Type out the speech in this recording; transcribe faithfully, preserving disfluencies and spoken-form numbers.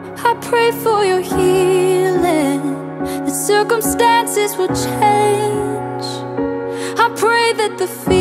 I pray for your healing, that circumstances will change. I pray that the fear